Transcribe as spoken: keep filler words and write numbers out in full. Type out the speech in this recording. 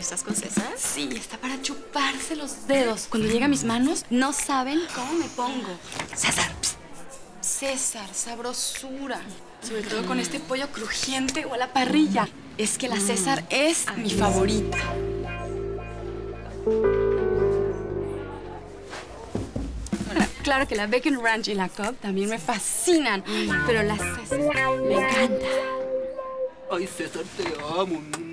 ¿Estás con César? Sí, está para chuparse los dedos. Cuando llega a mis manos, no saben cómo me pongo. César. Psst. César, sabrosura. Sobre todo con este pollo crujiente o a la parrilla. Es que la César es mi favorita. Bueno, claro que la Bacon Ranch y la Cobb también me fascinan, pero la César me encanta. Ay, César, te amo.